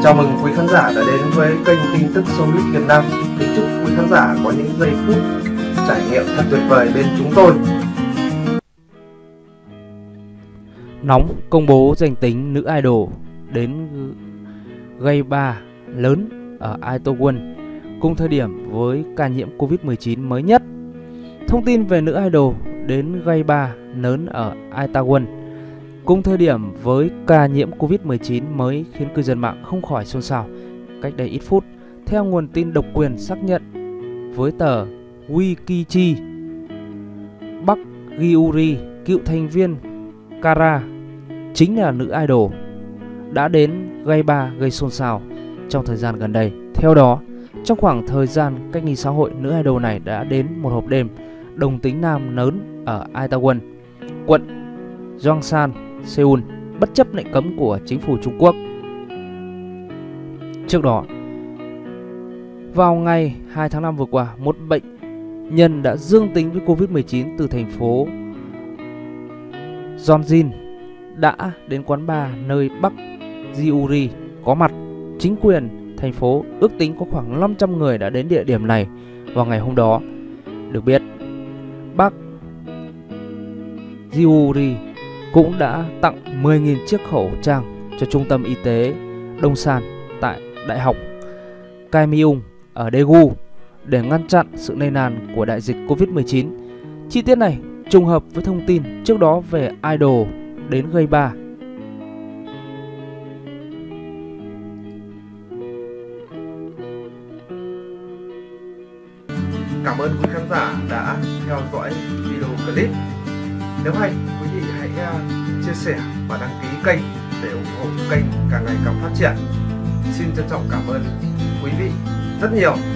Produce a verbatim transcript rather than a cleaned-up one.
Chào mừng quý khán giả đã đến với kênh tin tức Showbiz Việt Nam. Kính chúc quý khán giả có những giây phút trải nghiệm thật tuyệt vời bên chúng tôi. Nóng công bố danh tính nữ idol đến gây ba lớn ở Itaewon cùng thời điểm với ca nhiễm Covid mười chín mới nhất. Thông tin về nữ idol đến gây ba lớn ở Itaewon cùng thời điểm với ca nhiễm Covid mười chín mới khiến cư dân mạng không khỏi xôn xao cách đây ít phút. Theo nguồn tin độc quyền xác nhận với tờ Wikichi, Park Gyuri, cựu thành viên Kara, chính là nữ idol đã đến gây ba gây xôn xao trong thời gian gần đây. Theo đó, trong khoảng thời gian cách ly xã hội, nữ idol này đã đến một hộp đêm đồng tính nam lớn ở Itaewon, quận Gyeongsan, Seoul, bất chấp lệnh cấm của chính phủ Trung Quốc. Trước đó, vào ngày hai tháng năm vừa qua, một bệnh nhân đã dương tính với Covid mười chín từ thành phố Yeonjin đã đến quán bar nơi Park Gyuri có mặt. Chính quyền thành phố ước tính có khoảng năm trăm người đã đến địa điểm này vào ngày hôm đó. Được biết, Park Gyuri cũng đã tặng mười nghìn chiếc khẩu trang cho trung tâm y tế Dongsan tại Đại học Kaemyeong ở Daegu để ngăn chặn sự lây lan của đại dịch Covid mười chín. Chi tiết này trùng hợp với thông tin trước đó về idol đến gây ba. Cảm ơn quý khán giả đã theo dõi video clip. Nếu hay, quý vị hãy uh, chia sẻ và đăng ký kênh để ủng hộ kênh càng ngày càng phát triển. Xin trân trọng cảm ơn quý vị rất nhiều.